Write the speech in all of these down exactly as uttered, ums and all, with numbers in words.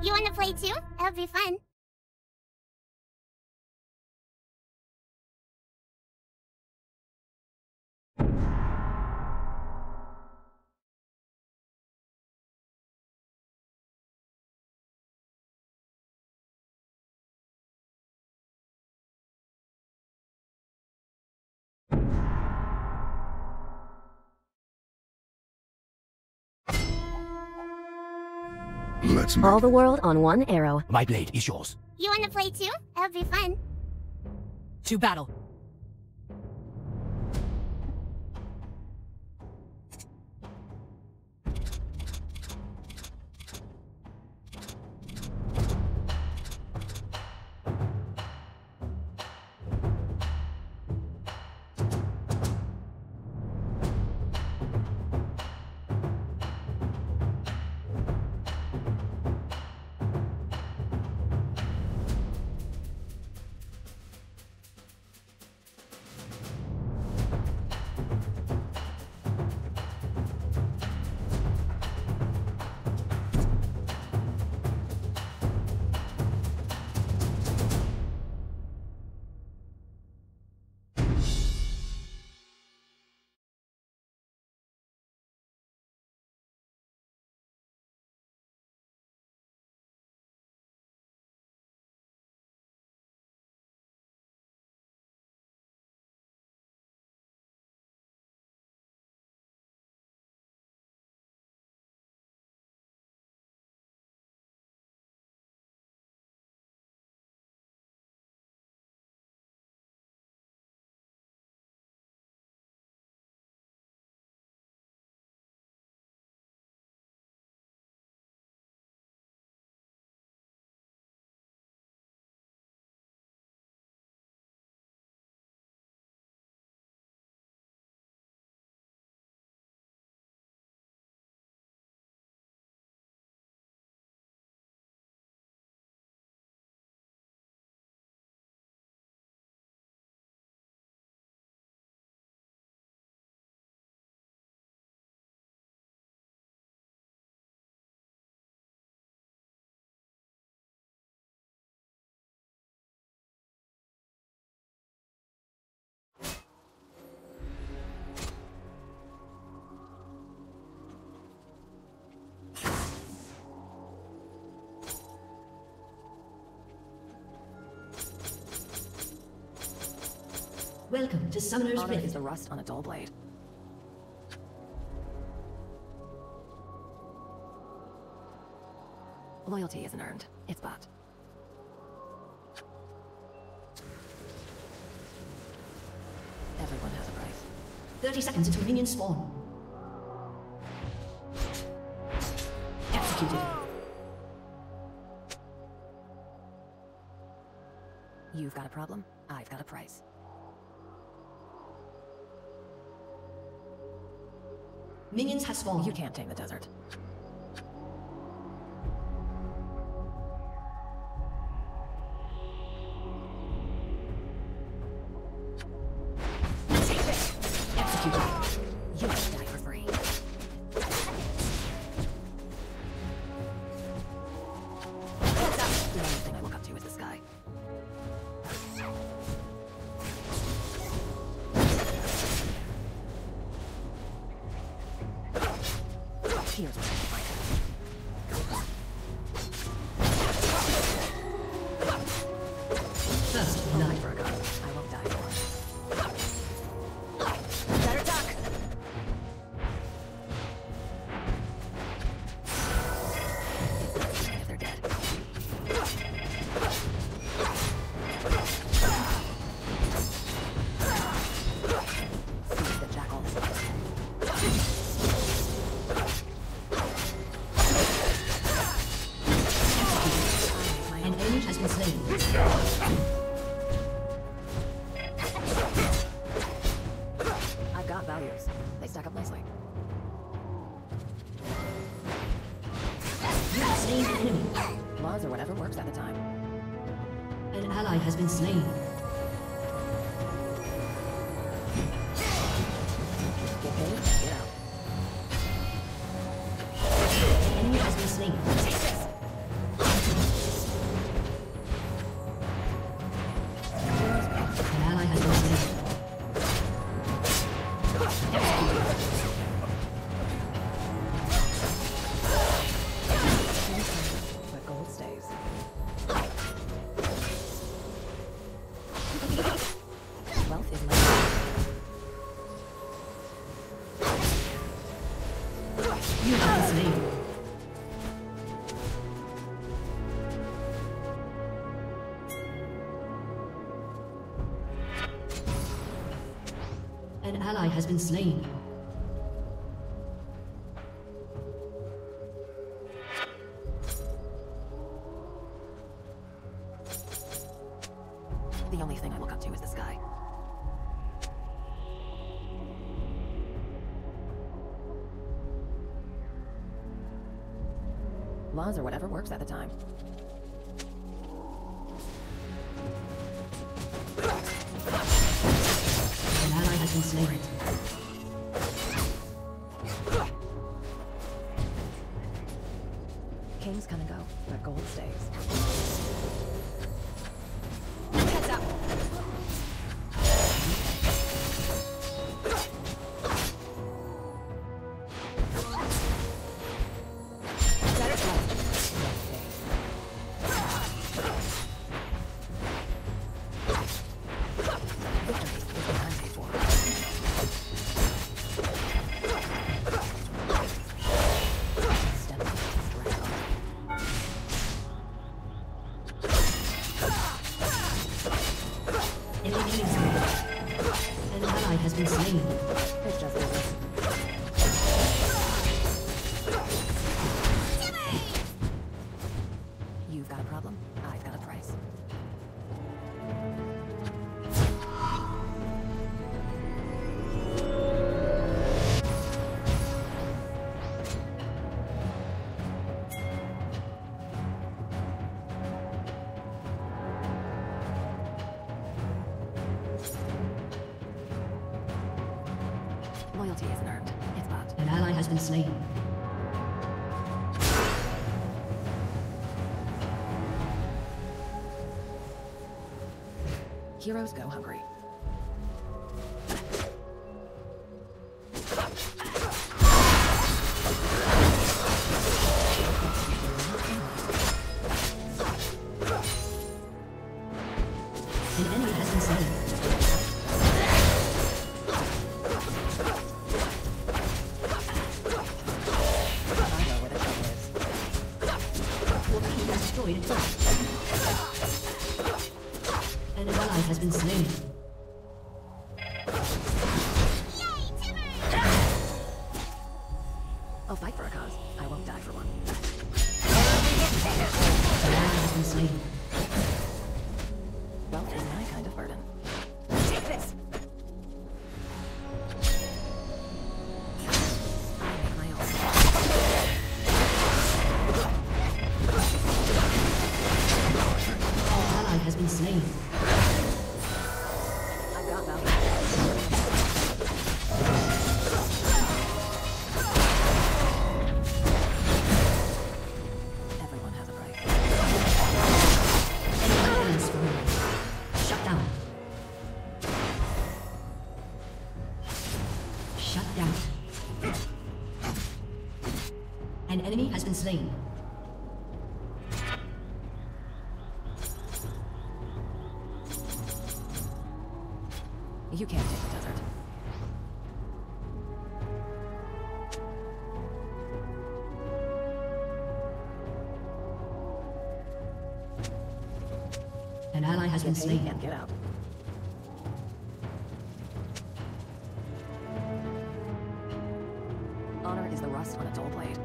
You wanna play too? It'll be fun. Let's make All the world on one arrow. My blade is yours. You wanna play too? It'll be fun. To battle. Welcome to Summoner's Honor is Rift. the rust on a dull blade. Loyalty isn't earned, it's bought. Everyone has a price. thirty seconds until minions spawn. Executed. You've got a problem, I've got a price. Minions have spawned. You can't tame the desert. Executed. You won't die for free. Heads up! The only thing I look up to is the sky. Here's what I find. First blood. For a gun, I won't die for it. Better duck! If they're dead. Seize the jackals. An enemy has been slain. I've got values. They stack up nicely. You have slain an enemy. Laws or whatever works at the time. An ally has been slain. Get paid, get out. An enemy has been slain. Take this! An ally has been slain. The only thing I look up to is the sky. Laws or whatever works at the time. An ally has been slain. Kings come and go, but gold stays. Heads up. An ally has been slain. It's just business. You've got a problem, I've got a price. Loyalty isn't earned, it's bought. An ally has been slain. Heroes go hungry. An enemy has been slain. I know where the trouble is. Your team has destroyed a turret. An ally has been slain. I'll fight for a cause. I won't die for one. An ally has been slain. Wealth is my kind of burden. Take this. I make my own. An ally has been slain. I've got value. Everyone has a price. Enemy destroyed. Shut down. Shut down. An enemy has been slain. You can't take the desert. An ally has been Get in slain. and get out. Honor is the rust on a dull blade.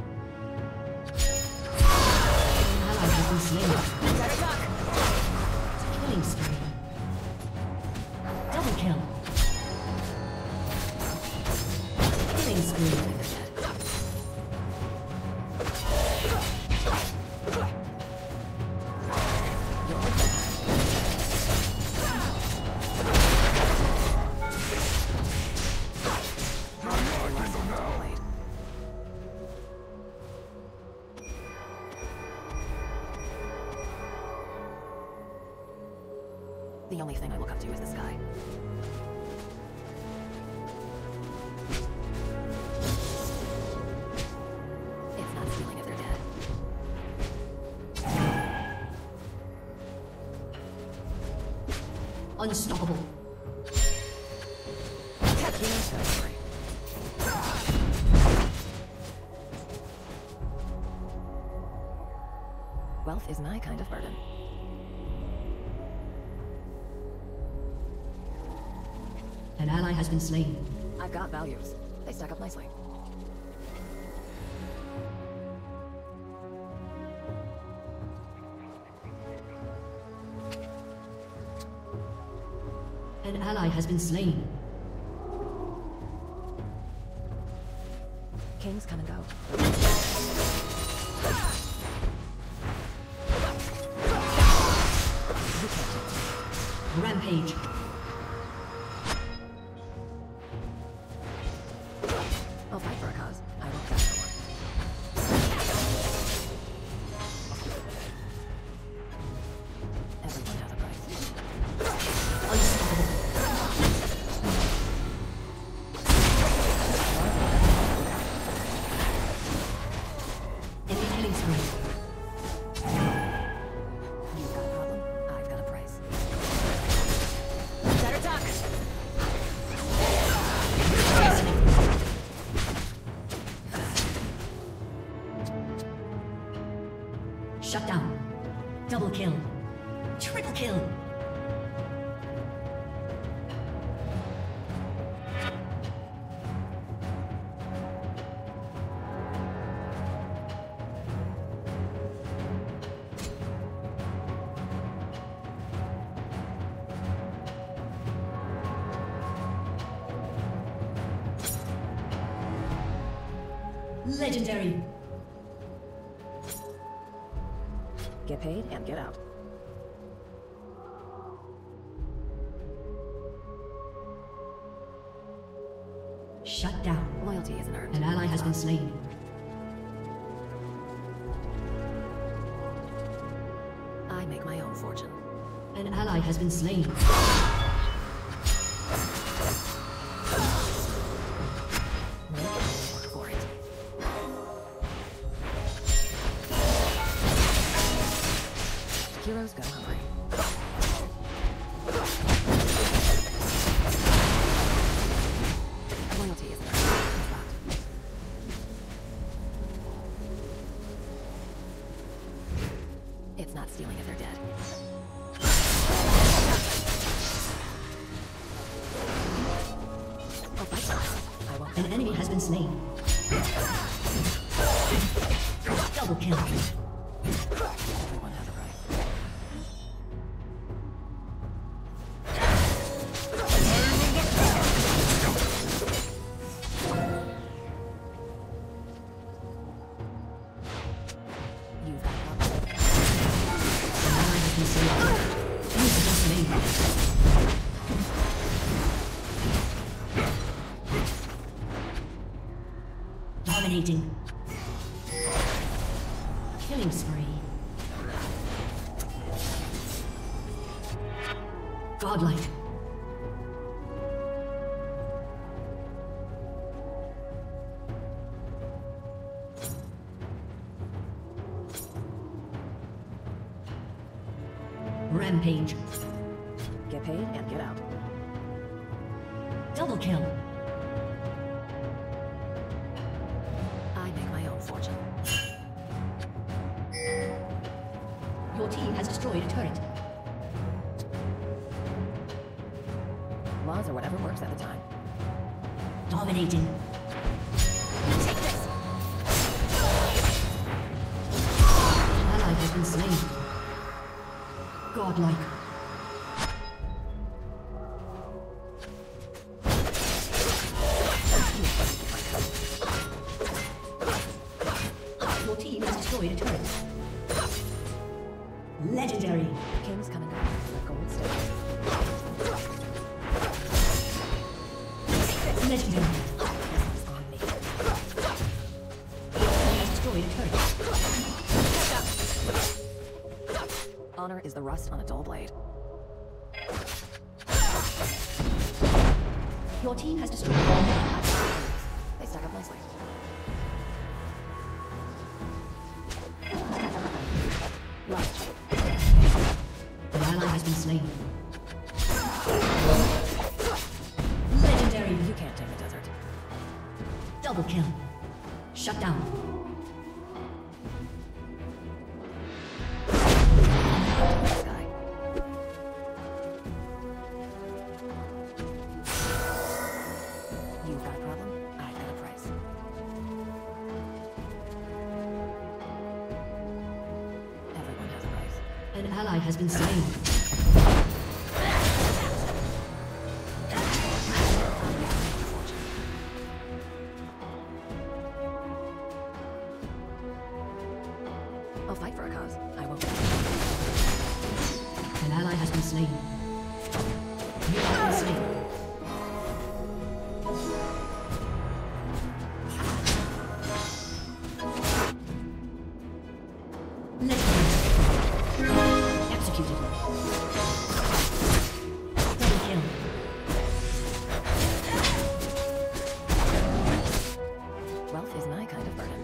An ally has been slain. Better duck. Killing spree. Double kill. Killing spree. Blade. The only thing I look up to is the sky. It's not stealing if they're dead. Unstoppable. Heroes go hungry. Wealth is my kind of burden. An An ally has been slain. I've got values. They stack up nicely. An ally has been slain. Kings come and go. Rampage. I'll fight for a cause. I won't die for one. Everyone has a price. Unstoppable. Enemy killing spree. You've got a problem. I've got a price. Better talk. Shut down. Double kill. Triple kill. Legendary. Get paid and get out. Shut down. Loyalty isn't earned. An ally has been slain. I make my own fortune. An ally has been slain. Work for it. Heroes go hungry. Loyalty isn't earned. It's not. It's not stealing if they're dead. I'll fight for it. I won't. An enemy has been slain. Double kill. Everyone has a right. You've got problems. An ally has been slain. Enemy has been slain. Dominating. Killing spree. Godlike. Rampage. Get paid and get out. Double kill. I make my own fortune. Your team has destroyed a turret. Laws are whatever works at the time. Dominating. Take this. An ally has been slain. Godlike. Your team has destroyed a turret. Legendary. Kings come and go. The gold stays. Legendary. This is on me. Your team has destroyed a turret. Honor is the rust on a dull blade. Your team has destroyed a turret. They stack up nicely. Left. An ally has been slain. Legendary. You can't tame the desert. Double kill. Shut down. Sky. ally has been slain. I'll fight for a cause. I won't. An ally has been slain. You have been slain. Executed. Double kill. Wealth is my kind of burden.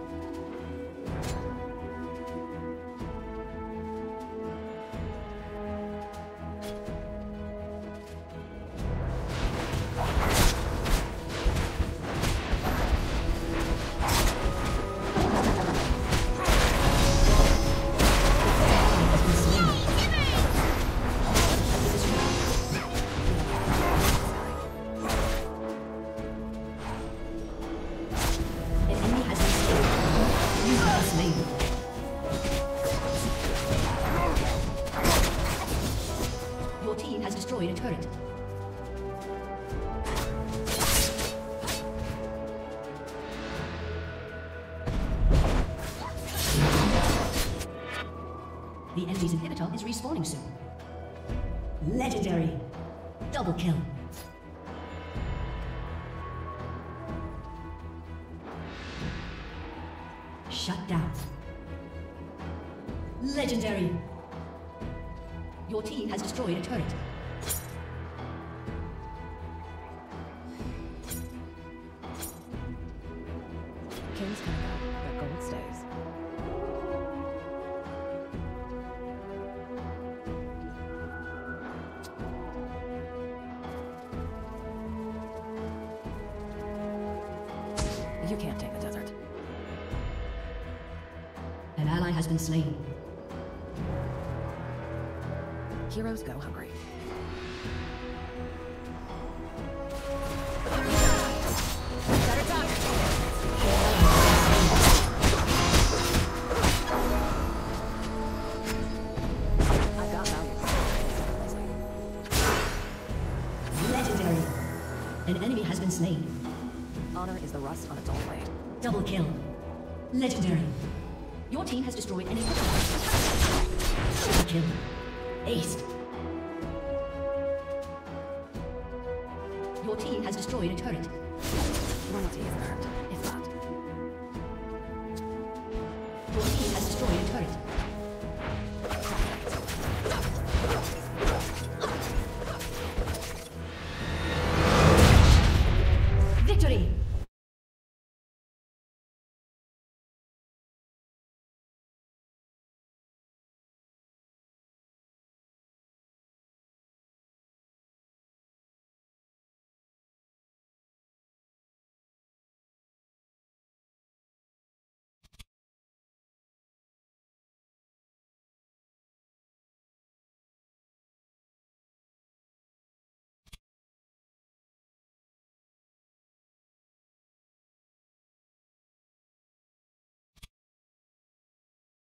Your team has destroyed a turret. The enemy's inhibitor is respawning soon. Legendary. Double kill. Shut down. Legendary. Your team has destroyed a turret. King's gonna go, but gold stays. You can't take the desert. An ally has been slain. Heroes go hungry. Better talk. I've got values. Legendary. An enemy has been slain. Honor is the rust on its own blade. Double kill. Legendary. Your team has destroyed any Double kill. Aced. Your team has destroyed a turret. Loyalty is earned. If